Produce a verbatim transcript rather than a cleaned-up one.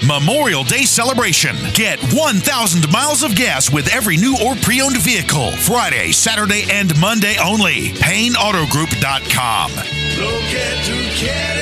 Memorial Day celebration. Get one thousand miles of gas with every new or pre-owned vehicle. Friday, Saturday, and Monday only. Payne Auto Group dot com. Lo que tú quieres.